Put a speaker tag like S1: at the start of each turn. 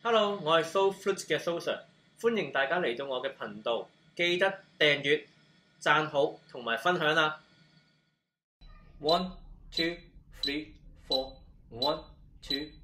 S1: Hello， 我係 SoFlute 嘅蘇 Sir， 歡迎大家嚟到我嘅頻道，記得訂閱、讚好同埋分享啦。1, 2, 3, 4 1, 2